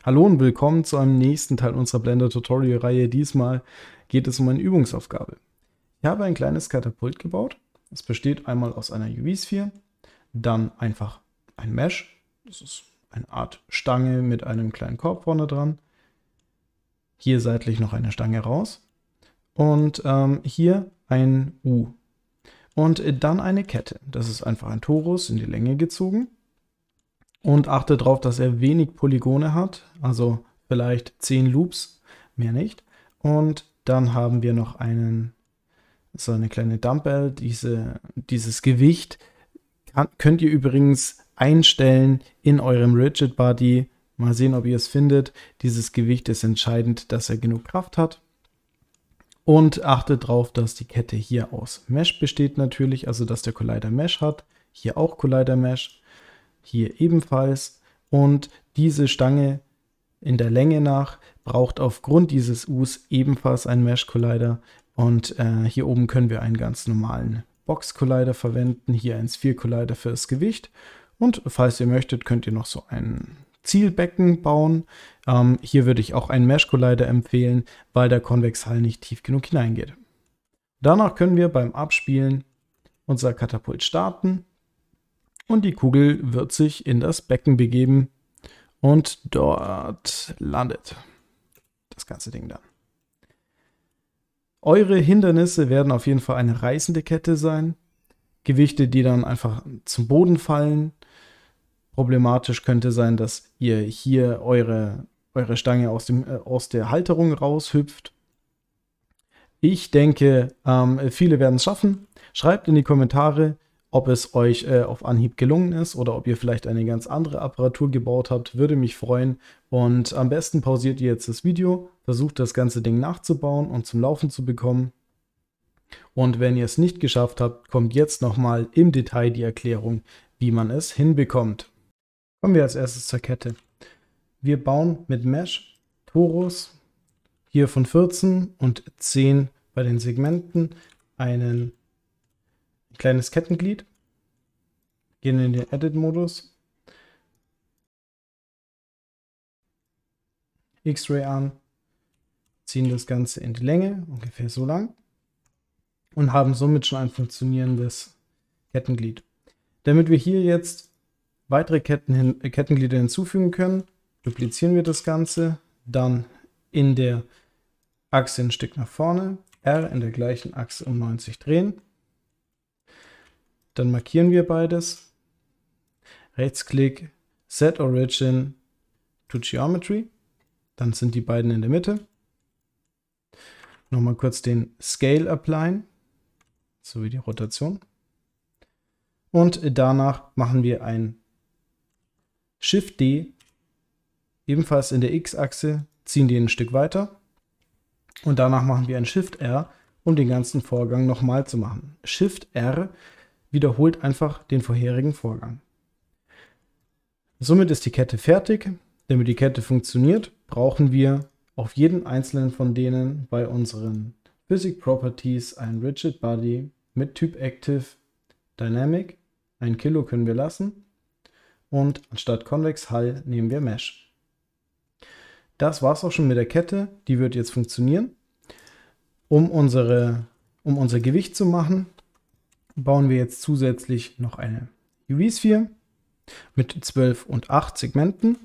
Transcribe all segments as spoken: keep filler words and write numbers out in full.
Hallo und willkommen zu einem nächsten Teil unserer Blender-Tutorial-Reihe. Diesmal geht es um eine Übungsaufgabe. Ich habe ein kleines Katapult gebaut. Es besteht einmal aus einer U V-Sphere, dann einfach ein Mesh. Das ist eine Art Stange mit einem kleinen Korb vorne dran. Hier seitlich noch eine Stange raus. Und ähm, hier ein U. Und dann eine Kette. Das ist einfach ein Torus in die Länge gezogen. Und achte darauf, dass er wenig Polygone hat, also vielleicht zehn Loops, mehr nicht. Und dann haben wir noch einen, so eine kleine Dumbbell. Diese, dieses Gewicht kann, könnt ihr übrigens einstellen in eurem Rigid Body. Mal sehen, ob ihr es findet. Dieses Gewicht ist entscheidend, dass er genug Kraft hat. Und achtet darauf, dass die Kette hier aus Mesh besteht natürlich, also dass der Collider Mesh hat. Hier auch Collider Mesh. Hier ebenfalls. Und diese Stange in der Länge nach braucht aufgrund dieses Us ebenfalls einen Mesh Collider. Und äh, hier oben können wir einen ganz normalen Box Collider verwenden. Hier ein Sphere Collider für das Gewicht. Und falls ihr möchtet, könnt ihr noch so ein Zielbecken bauen. Ähm, hier würde ich auch einen Mesh Collider empfehlen, weil der Konvexhall nicht tief genug hineingeht. Danach können wir beim Abspielen unser Katapult starten. Und die Kugel wird sich in das Becken begeben und dort landet das ganze Ding dann. Eure Hindernisse werden auf jeden Fall eine reißende Kette sein. Gewichte, die dann einfach zum Boden fallen. Problematisch könnte sein, dass ihr hier eure, eure Stange aus, dem, äh, aus der Halterung raushüpft. Ich denke, ähm, viele werden es schaffen. Schreibt in die Kommentare, ob es euch äh, auf Anhieb gelungen ist oder ob ihr vielleicht eine ganz andere Apparatur gebaut habt, würde mich freuen. Und am besten pausiert ihr jetzt das Video, versucht das ganze Ding nachzubauen und zum Laufen zu bekommen. Und wenn ihr es nicht geschafft habt, kommt jetzt nochmal im Detail die Erklärung, wie man es hinbekommt. Kommen wir als erstes zur Kette. Wir bauen mit Mesh Torus hier von vierzehn und zehn bei den Segmenten einen ein kleines Kettenglied, gehen in den Edit-Modus, X-Ray an, ziehen das Ganze in die Länge, ungefähr so lang, und haben somit schon ein funktionierendes Kettenglied. Damit wir hier jetzt weitere Ketten hin, äh, Kettenglieder hinzufügen können, duplizieren wir das Ganze, dann in der Achse ein Stück nach vorne, R in der gleichen Achse um neunzig drehen. Dann markieren wir beides. Rechtsklick, Set Origin to Geometry. Dann sind die beiden in der Mitte. Nochmal kurz den Scale applyen, sowie die Rotation. Und danach machen wir ein Shift D, ebenfalls in der X-Achse, ziehen die ein Stück weiter. Und danach machen wir ein Shift R, um den ganzen Vorgang nochmal zu machen. Shift R wiederholt einfach den vorherigen Vorgang. Somit ist die Kette fertig. Damit die Kette funktioniert, brauchen wir auf jeden einzelnen von denen bei unseren Physics Properties ein Rigid Body mit Typ Active Dynamic. Ein Kilo können wir lassen. Und anstatt Convex Hull nehmen wir Mesh. Das war es auch schon mit der Kette. Die wird jetzt funktionieren. Um, unsere, um unser Gewicht zu machen, bauen wir jetzt zusätzlich noch eine U V-Sphere mit zwölf und acht Segmenten.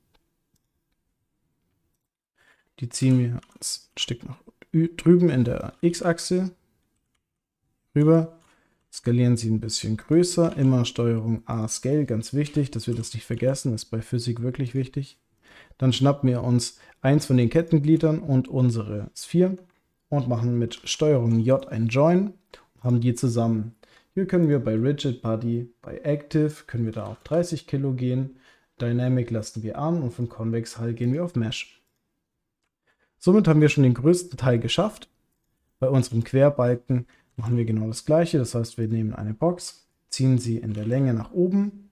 Die ziehen wir ein Stück nach drüben in der X-Achse rüber, skalieren sie ein bisschen größer, immer Steuerung A Scale, ganz wichtig, dass wir das nicht vergessen, ist bei Physik wirklich wichtig. Dann schnappen wir uns eins von den Kettengliedern und unsere Sphere und machen mit Steuerung J ein Join, haben die zusammen. Hier können wir bei Rigid Body, bei Active können wir da auf dreißig Kilo gehen, Dynamic lassen wir an und von Convex Hull gehen wir auf Mesh. Somit haben wir schon den größten Teil geschafft. Bei unserem Querbalken machen wir genau das gleiche, das heißt wir nehmen eine Box, ziehen sie in der Länge nach oben,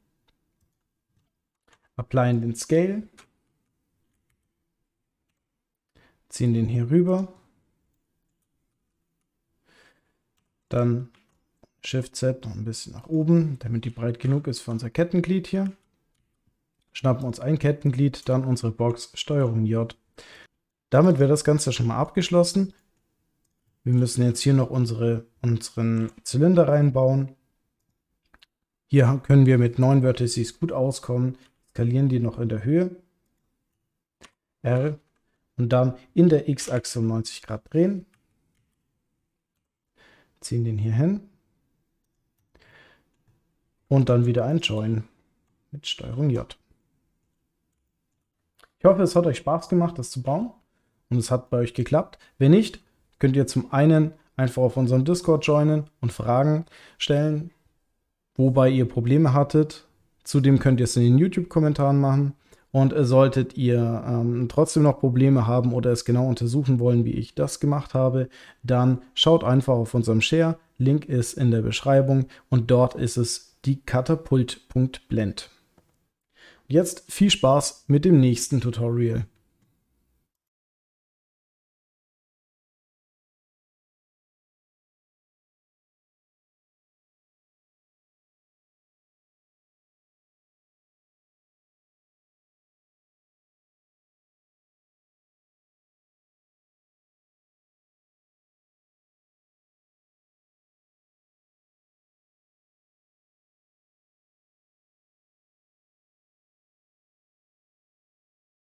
applyen den Scale, ziehen den hier rüber, dann Shift Z noch ein bisschen nach oben, damit die breit genug ist für unser Kettenglied hier. schnappen uns ein Kettenglied, dann unsere Box, Steuerung J. Damit wäre das Ganze schon mal abgeschlossen. Wir müssen jetzt hier noch unsere, unseren Zylinder reinbauen. Hier können wir mit neun Vertices gut auskommen. Skalieren die noch in der Höhe. R. Und dann in der X-Achse um neunzig Grad drehen. Ziehen den hier hin. Und dann wieder ein Join mit Steuerung J. Ich hoffe, es hat euch Spaß gemacht, das zu bauen. Und es hat bei euch geklappt. Wenn nicht, könnt ihr zum einen einfach auf unserem Discord joinen und Fragen stellen, wobei ihr Probleme hattet. Zudem könnt ihr es in den YouTube-Kommentaren machen. Und solltet ihr ähm, trotzdem noch Probleme haben oder es genau untersuchen wollen, wie ich das gemacht habe, dann schaut einfach auf unserem Share. Link ist in der Beschreibung und dort ist es die Katapult.blend. Jetzt viel Spaß mit dem nächsten Tutorial.